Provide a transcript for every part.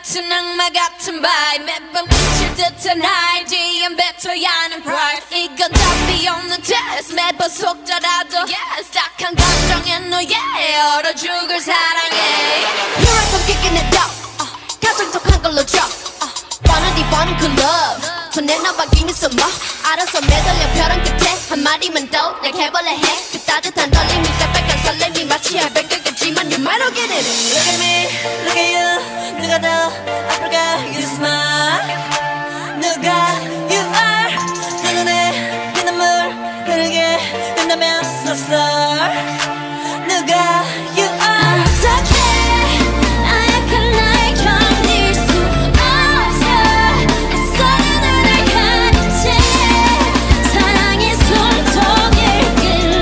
같은 악마 같은 바이 매번 미칠 듯한 하이지 I'm better 야는 price 이건 답이 없는 test 매번 속더라도 yes 딱한 감정에 너의 얼어 죽을 사랑해 Here I come kicking it up 가정적한 걸로 drop wanna 그 love 손내놔봐 give me some more 알아서 매달려 벼랑 끝에 한마디만 더 날 개벌레 해 그 따뜻한 떨림이 새빨간 설렘이 마치 할배까지만 you might not get it Look at me, look at you 누가 더 아플까 you smile 누가 you are 내 눈에 피눈물 흐르게 된다면 so sorry 누가 you are 어떡해 나약한 날 견딜 수 없어 애써는 눈을 가리지 사랑의 손톱을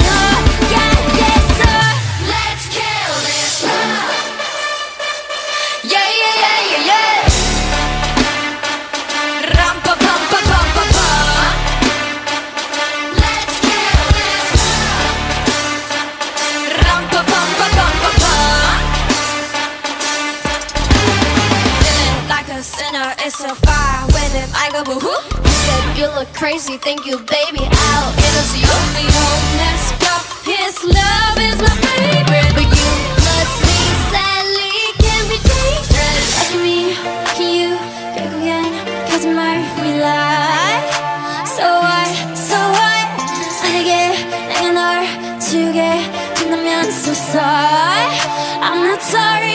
끌어가겠어 Let's kill this love Yeah yeah yeah yeah yeah 람빠밤빠밤빠밤 Let's kill this love 람빠밤빠밤빠밤 Feeling like a sinner, it's so far with it. I go boo-hoo. You said you look crazy, thank you, baby. I'll give it to you. Only hope, let's go. His love is my favorite, but you must be sadly can be dangerous. Look at me, can you 결국엔 거짓말 we lie. So what? 만약에 내가 널 지우게 된다면 so sorry. I'm not sorry.